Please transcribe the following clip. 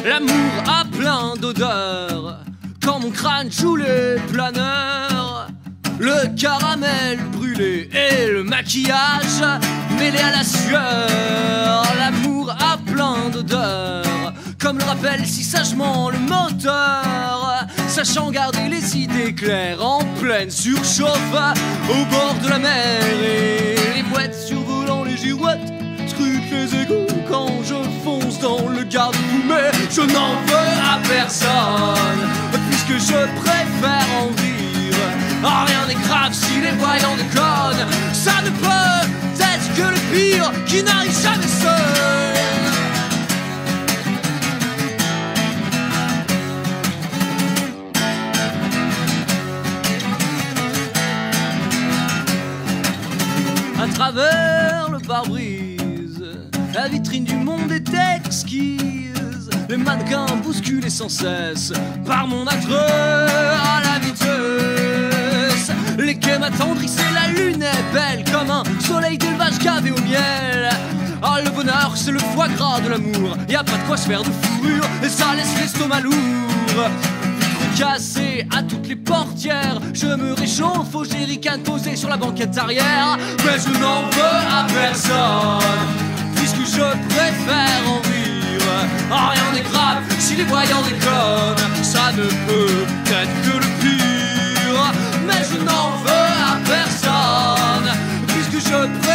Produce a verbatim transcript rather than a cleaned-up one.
L'amour a plein d'odeurs quand mon crâne joue les planeurs. Le caramel brûlé et le maquillage mêlé à la sueur. L'amour a plein d'odeurs comme le rappelle si sagement le moteur, sachant garder les idées claires en pleine surchauffe au bord de la mer. Et les mouettes survolant les girouettes scrutent les égouts quand je fonce dans le garde-boue. Mais je n'en veux à personne puisque je préfère en rire. Oh, rien n'est grave si les voyants déconnent. Ça ne peut être que le pire qui n'arrive jamais seul. À travers le pare-brise, la vitrine du monde est exquise. Les mannequins bousculés sans cesse par mon attrait à la vitesse. Les quais m'attendrissent et la lune est belle comme un soleil d'élevage gavé au miel. Ah, le bonheur c'est le foie gras de l'amour, y a pas de quoi se faire de fourrure et ça laisse l'estomac lourd. Cassé à toutes les portières, je me réchauffe aux jerrycans posés sur la banquette arrière. Mais je n'en veux à personne puisque je préfère en rire. Oh, rien n'est grave si les voyants déconnent. Ça ne peut être que le pire. Mais je n'en veux à personne puisque je préfère